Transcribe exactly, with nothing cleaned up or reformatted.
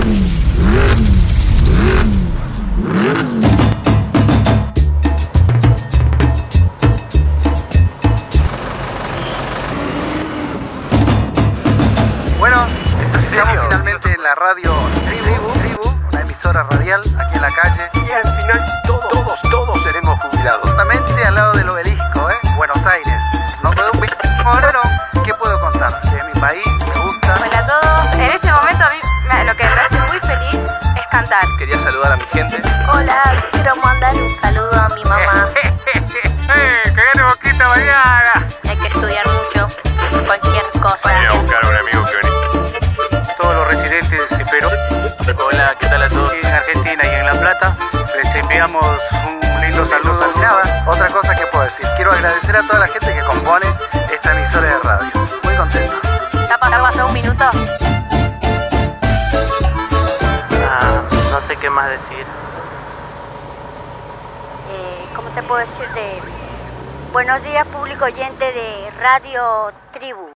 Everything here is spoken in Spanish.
Bueno, estamos finalmente en la radio Tribu, Tribu, una emisora radial aquí en la calle. Y al final todos, todos, todos seremos jubilados. Justamente al lado del obelisco, ¿eh? Buenos Aires. No puedo un moreno. ¿Qué puedo contar? Es mi país, me gusta. Hola a todos. En este momento a mí me- lo que me hace muy feliz es cantar. Quería saludar a mi gente. Hola, quiero mandar un saludo a mi mamá. ¡Eh! ¡Que gane Boquita mañana! Hay que estudiar mucho, cualquier cosa. Voy a buscar a un amigo que venía. Todos los residentes de Perú, Hola, ¿qué tal a todos? en Argentina y en La Plata, les enviamos un lindo saludo. Y nada, otra cosa que puedo decir, quiero agradecer a toda la gente que compone esta emisora de radio. Muy contento. ¿Ya pa- ya pasó un minuto? Ah, no sé qué más decir. Eh, ¿Cómo te puedo decir? De buenos días, público oyente de Radio Tribu.